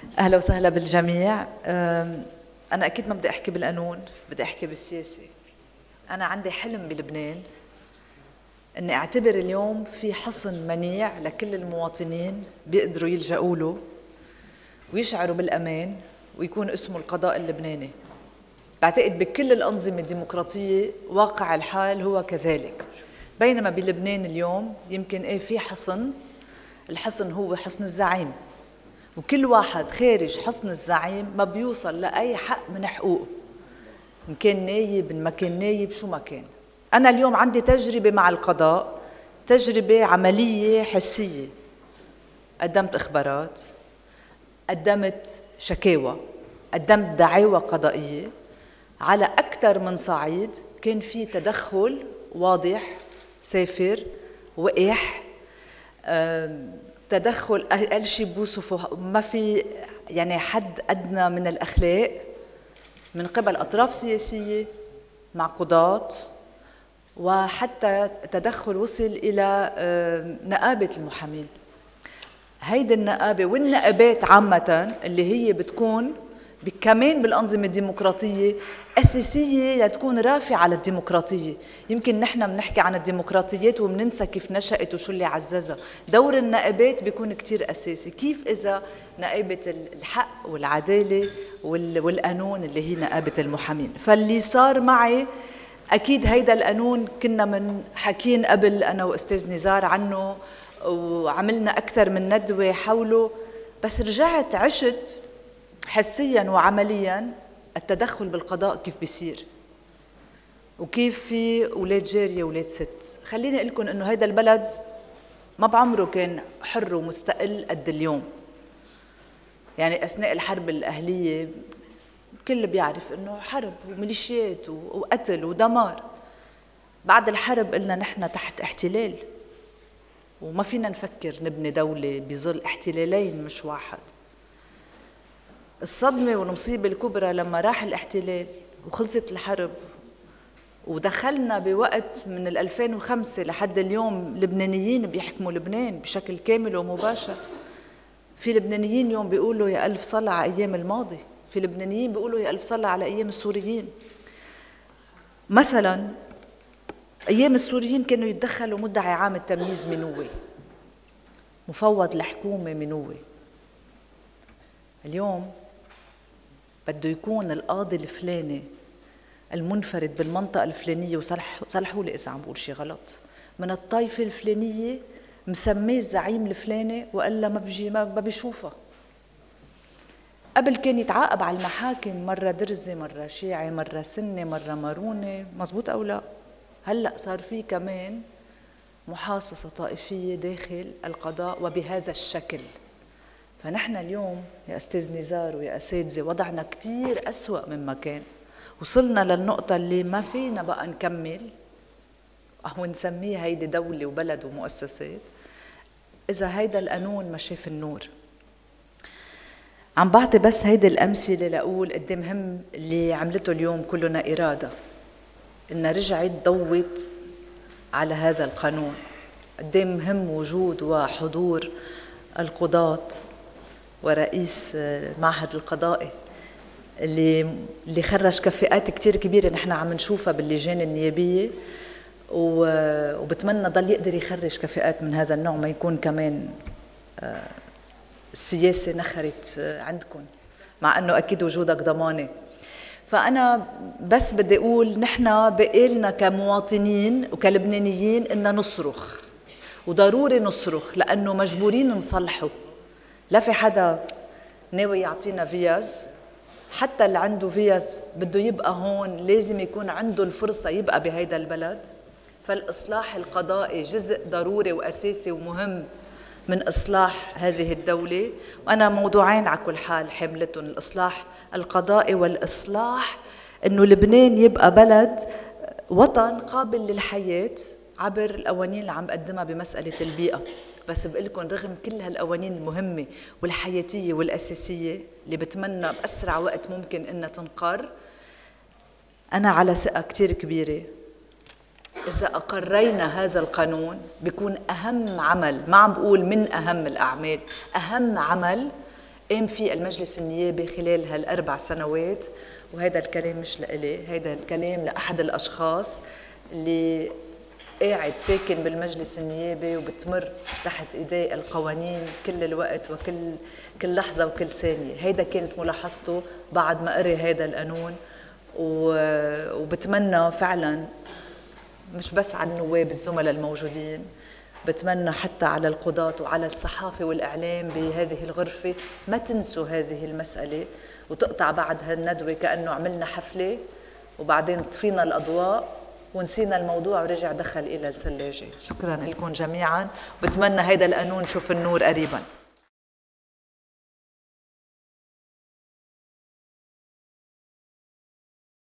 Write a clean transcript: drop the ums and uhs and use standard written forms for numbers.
أهلا وسهلا بالجميع. أنا أكيد ما بدي أحكي بالقانون، بدي أحكي بالسياسة. أنا عندي حلم بلبنان أني أعتبر اليوم في حصن منيع لكل المواطنين بيقدروا يلجأوا له ويشعروا بالأمان، ويكون اسمه القضاء اللبناني. بعتقد بكل الأنظمة الديمقراطية واقع الحال هو كذلك، بينما بلبنان اليوم يمكن في حصن، الحصن هو حصن الزعيم، وكل واحد خارج حصن الزعيم ما بيوصل لأي حق من حقوقه، إن كان نايب إن ما كان نايب شو ما كان. أنا اليوم عندي تجربة مع القضاء، تجربة عملية حسية. قدمت إخبارات، قدمت شكاوى، قدمت دعاوى قضائية على أكثر من صعيد. كان في تدخل واضح سافر وقح، تدخل أقل شيء بوصفه ما في يعني حد أدنى من الأخلاق من قبل أطراف سياسية مع قضاة، وحتى تدخل وصل إلى نقابة المحامين. هيدي النقابة والنقابات عامة اللي هي بتكون كمان بالأنظمة الديمقراطية أساسية لتكون رافعة على الديمقراطية. يمكن نحن بنحكي عن الديمقراطيات وبننسى كيف نشأت وشو اللي عززها. دور النقابات بيكون كتير أساسي. كيف إذا نقابة الحق والعدالة والقانون اللي هي نقابة المحامين. فاللي صار معي أكيد هيدا القانون كنا من حكين قبل أنا وأستاذ نزار عنه، وعملنا أكثر من ندوة حوله، بس رجعت عشت حسياً وعملياً التدخل بالقضاء كيف بيصير، وكيف في أولاد جارية وأولاد ست. خليني أقول لكم إنه هيدا البلد ما بعمره كان حر ومستقل قد اليوم. يعني أثناء الحرب الأهلية الكل بيعرف إنه حرب وميليشيات وقتل ودمار. بعد الحرب قلنا نحن تحت احتلال، وما فينا نفكر نبني دولة بظل احتلالين مش واحد. الصدمة والمصيبة الكبرى لما راح الاحتلال وخلصت الحرب ودخلنا بوقت من 2005 لحد اليوم لبنانيين بيحكموا لبنان بشكل كامل ومباشر. في لبنانيين اليوم بيقولوا يا ألف صلاة على أيام الماضي، في لبنانيين بيقولوا يا ألف صلاة على أيام السوريين. مثلا أيام السوريين كانوا يتدخلوا مدعي عام التمييز منوي، مفوض الحكومة منوي. اليوم بده يكون القاضي الفلاني المنفرد بالمنطقة الفلانية، وصلحوا لي إذا عم بقول شيء غلط، من الطائفة الفلانية، مسميه الزعيم الفلاني وقال ما بيجي ما بيشوفها. قبل كان يتعاقب على المحاكم مرة درزي مرة شيعي مرة سني مرة ماروني، مزبوط أو لا؟ هلأ صار في كمان محاصصة طائفية داخل القضاء وبهذا الشكل. فنحن اليوم يا أستاذ نزار ويا أساتذة وضعنا كتير أسوأ مما كان. وصلنا للنقطة اللي ما فينا بقى نكمل أو نسميه هيدي دولة وبلد ومؤسسات إذا هيدا القانون ما شاف النور. عم بعطي بس هيدي الأمثلة لأقول قد مهم اللي عملته اليوم كلنا إرادة، إنها رجعت ضوت على هذا القانون. قد مهم وجود وحضور القضاة ورئيس معهد القضائي اللي خرج كفاءات كتير كبيرة نحن عم نشوفها باللجان النيابية، وبتمنى ضل يقدر يخرج كفاءات من هذا النوع، ما يكون كمان السياسة نخرت عندكم، مع أنه أكيد وجودك ضمانة. فأنا بس بدي أقول نحن بقالنا كمواطنين وكلبنانيين إننا نصرخ، وضروري نصرخ لأنه مجبورين نصلحه. لا في حدا ناوي يعطينا فيز، حتى اللي عنده فيز بده يبقى هون لازم يكون عنده الفرصة يبقى بهيدا البلد. فالإصلاح القضائي جزء ضروري وأساسي ومهم من إصلاح هذه الدولة. وأنا موضوعين على كل حال حملتهم، الإصلاح القضائي والإصلاح إنه لبنان يبقى بلد وطن قابل للحياة عبر القوانين اللي عم بقدمها بمسألة البيئة. بس بقلكن رغم كل هالقوانين المهمة والحياتية والأساسية اللي بتمنى بأسرع وقت ممكن إنها تنقر، أنا على ثقة كتير كبيرة إذا أقرينا هذا القانون بيكون أهم عمل، ما عم بقول من أهم الأعمال، أهم عمل قام فيه المجلس النيابي خلال هال4 سنوات. وهذا الكلام مش لإلي، هذا الكلام لأحد الأشخاص اللي قاعد ساكن بالمجلس النيابي وبتمر تحت ايديه القوانين كل الوقت وكل لحظه وكل ثانيه. هيدا كانت ملاحظته بعد ما قري هذا القانون، وبتمنى فعلا مش بس على النواب الزملاء الموجودين، بتمنى حتى على القضاة وعلى الصحافة والإعلام بهذه الغرفة ما تنسوا هذه المسألة وتقطع بعد هالندوة كأنه عملنا حفلة وبعدين طفينا الأضواء ونسينا الموضوع ورجع دخل إلى الثلاجة. شكرا لكم جميعا، وبتمنى هيدا القانون شوف النور قريبا.